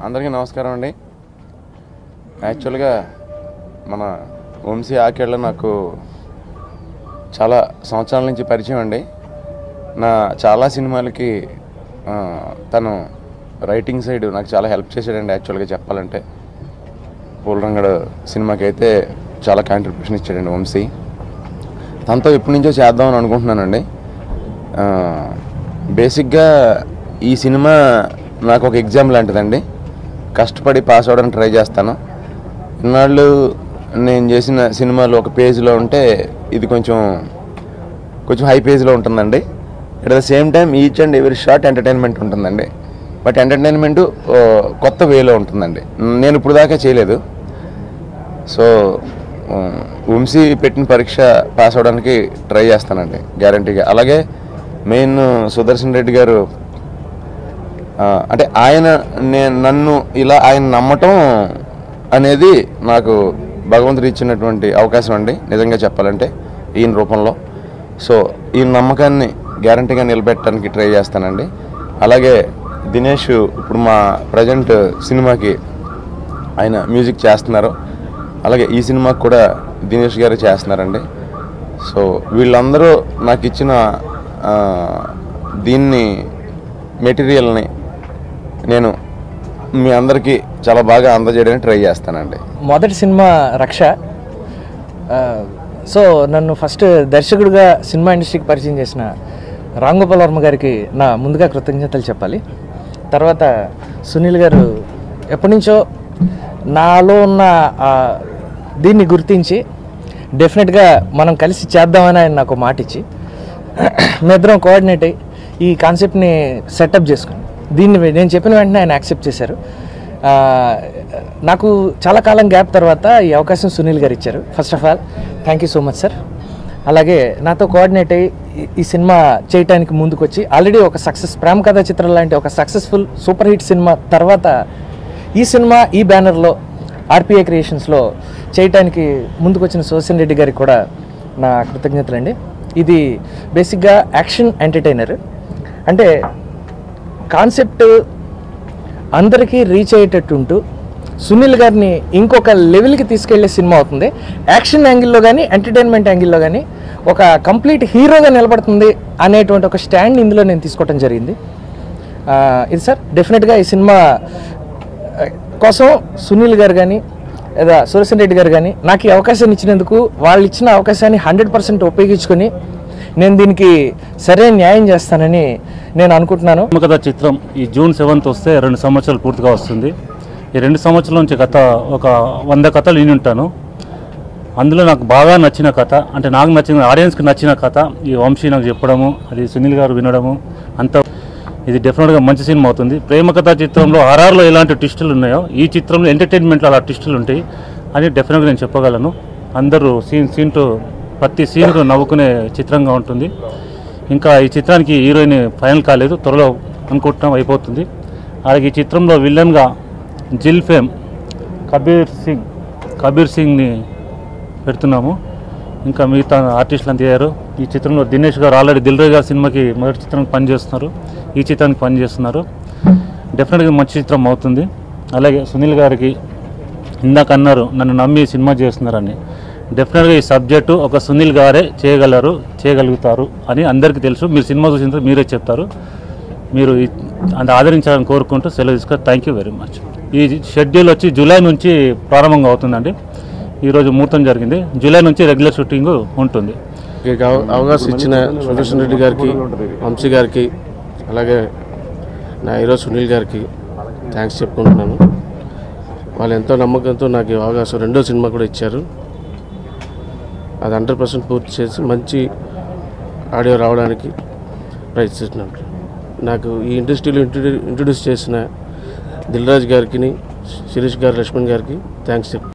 అందరికీ నమస్కారం అండి. యాక్చువల్గా మన వంశీ ఆకేళ్ళ నాకు చాలా సంవత్సరాల నుంచి పరిచయం అండి. నా చాలా సినిమాలకి తను రైటింగ్ సైడ్ నాకు చాలా హెల్ప్ చేశాడండి. యాక్చువల్గా చెప్పాలంటే పూలరంగడు సినిమాకి అయితే చాలా కాంట్రిబ్యూషన్ ఇచ్చాడండి వంశీ. తనతో ఎప్పటి నుంచో చేద్దామని అనుకుంటున్నానండి. బేసిక్గా ఈ సినిమా నాకు ఒక ఎగ్జామ్ లాంటిదండి. కష్టపడి పాస్ అవ్వడానికి ట్రై చేస్తాను. ఇన్నాళ్ళు నేను చేసిన సినిమాలు ఒక పేజ్లో ఉంటే ఇది కొంచెం హై పేజ్లో ఉంటుందండి. At the same time each and every short entertainment ఉంటుందండి. బట్ ఎంటర్టైన్మెంట్ కొత్త వేలో ఉంటుందండి. నేను ఇప్పుడు దాకా చేయలేదు. సో వంశీ పెట్టిన పరీక్ష పాస్ అవ్వడానికి ట్రై చేస్తానండి గ్యారంటీగా. అలాగే మెయిన్ సుదర్శన్ రెడ్డి గారు అంటే నన్ను ఇలా ఆయన నమ్మటం అనేది నాకు భగవంతుడు ఇచ్చినటువంటి అవకాశం అండి నిజంగా చెప్పాలంటే ఈయన రూపంలో. సో ఈ నమ్మకాన్ని గ్యారంటీగా నిలబెట్టడానికి ట్రై చేస్తానండి. అలాగే దినేష్ ఇప్పుడు మా ప్రజెంట్ సినిమాకి ఆయన మ్యూజిక్ చేస్తున్నారు. అలాగే ఈ సినిమాకి కూడా దినేష్ గారు చేస్తున్నారండి. సో వీళ్ళందరూ నాకు ఇచ్చిన దీన్ని మెటీరియల్ని నేను మీ అందరికీ చాలా బాగా అందజేయడానికి ట్రై చేస్తానండి. మొదటి సినిమా రక్ష. సో నన్ను ఫస్ట్ దర్శకుడిగా సినిమా ఇండస్ట్రీకి పరిచయం చేసిన రామ్ గోపాల్ వర్మ గారికి నా ముందుగా కృతజ్ఞతలు చెప్పాలి. తర్వాత సునీల్ గారు ఎప్పటి నుంచో నాలో ఉన్న దీన్ని గుర్తించి డెఫినెట్గా మనం కలిసి చేద్దామని ఆయన నాకు మాట ఇచ్చి మేమిద్దరం కోఆర్డినేట్ అయ్యి ఈ కాన్సెప్ట్ని సెటప్ చేసుకుని దీన్ని నేను చెప్పిన వెంటనే ఆయన యాక్సెప్ట్ చేశారు. నాకు చాలా కాలం గ్యాప్ తర్వాత ఈ అవకాశం సునీల్ గారు ఇచ్చారు. First of all thank you so much sir. అలాగే నాతో కోఆర్డినేట్ అయ్యి ఈ సినిమా చేయడానికి ముందుకొచ్చి ఆల్రెడీ ఒక ప్రేమ కథా చిత్రం లాంటి ఒక సక్సెస్ఫుల్ సూపర్ హిట్ సినిమా తర్వాత ఈ సినిమా ఈ బ్యానర్లో ఆర్పిఐ క్రియేషన్స్లో చేయటానికి ముందుకొచ్చిన సుదర్శన్ రెడ్డి గారికి కూడా నా కృతజ్ఞతలు అండి. ఇది బేసిక్గా యాక్షన్ ఎంటర్టైనర్ అంటే కాన్సెప్ట్ అందరికీ రీచ్ అయ్యేటట్టు ఉంటూ సునీల్ గారిని ఇంకొక లెవెల్కి తీసుకెళ్లే సినిమా అవుతుంది. యాక్షన్ యాంగిల్లో కానీ ఎంటర్టైన్మెంట్ యాంగిల్లో కానీ ఒక కంప్లీట్ హీరోగా నిలబడుతుంది అనేటువంటి ఒక స్టాండ్ ఇందులో నేను తీసుకోవటం జరిగింది. ఇది సార్ డెఫినెట్గా ఈ సినిమా కోసం సునీల్ గారు కానీ లేదా సుదర్శన్ రెడ్డి గారు కానీ నాకు ఈ అవకాశాన్ని ఇచ్చినందుకు వాళ్ళు ఇచ్చిన అవకాశాన్ని 100% ఉపయోగించుకొని నేను దీనికి సరైన న్యాయం చేస్తానని నేను అనుకుంటున్నాను. కథ చిత్రం ఈ జూన్ 7th వస్తే 2 సంవత్సరాలు పూర్తిగా వస్తుంది. ఈ 2 సంవత్సరాల నుంచి కథ ఒక 100 కథలు విని ఉంటాను. అందులో నాకు బాగా నచ్చిన కథ అంటే నాకు నచ్చిన ఆడియన్స్కి నచ్చిన కథ ఈ వంశీ నాకు చెప్పడము, అది సునీల్ గారు వినడము అంతా ఇది డెఫినెట్గా మంచి సినిమా అవుతుంది. ప్రేమ కథా చిత్రంలో ఆర్ఆర్లో ఎలాంటి ట్విస్టులు ఉన్నాయో ఈ చిత్రంలో ఎంటర్టైన్మెంట్లో అలా ట్విస్టులు ఉంటాయి అని డెఫినెట్గా నేను చెప్పగలను. అందరూ సీన్ టు ప్రతి సీన్కు నవ్వుకునే చిత్రంగా ఉంటుంది. ఇంకా ఈ చిత్రానికి హీరోయిన్ ఫైనల్ కాలేదు, త్వరలో అనుకుంటున్నాం అయిపోతుంది. అలాగే ఈ చిత్రంలో విలన్గా జిల్ ఫేమ్ కబీర్ సింగ్ని పెడుతున్నాము. ఇంకా మిగతా ఆర్టిస్టులు అంత అయ్యారు. ఈ చిత్రంలో దినేష్ గారు ఆల్రెడీ దిల్ రాజు గారి సినిమాకి మొదటి చిత్రానికి పనిచేస్తున్నారు, ఈ చిత్రానికి పనిచేస్తున్నారు. డెఫినెట్గా మంచి చిత్రం అవుతుంది. అలాగే సునీల్ గారికి ఇందాక అన్నారు నన్ను నమ్మి సినిమా చేస్తున్నారని. డెఫినెట్గా ఈ సబ్జెక్టు ఒక సునీల్ గారే చేయగలుగుతారు అని అందరికీ తెలుసు. మీరు సినిమా చూసిన తర్వాత మీరే చెప్తారు. మీరు అంత ఆదరించాలని కోరుకుంటూ సెలవు తీసుకొని థ్యాంక్ యూ వెరీ మచ్. ఈ షెడ్యూల్ వచ్చి జూలై నుంచి ప్రారంభంగా అవుతుందండి. ఈరోజు ముహూర్తం జరిగింది. జూలై నుంచి రెగ్యులర్ షూటింగ్ ఉంటుంది. అవకాశం ఇచ్చిన సుదర్శన్ రెడ్డి గారికి, వంశీ గారికి, అలాగే నా హీరో సునీల్ గారికి థ్యాంక్స్ చెప్పుకుంటున్నాను. వాళ్ళు ఎంతో నమ్మకంతో నాకు ఈ అవకాశం 2వ సినిమా కూడా ఇచ్చారు. అది 100% పూర్తి చేసి మంచి ఆడియో రావడానికి ప్రయత్నిస్తున్నాను. నాకు ఈ ఇండస్ట్రీలో ఇంట్రడ్యూస్ చేసిన దిల్ రాజు గారికి, శిరీష్ గారు, లక్ష్మణ్ గారికి థ్యాంక్స్ చెప్తాను.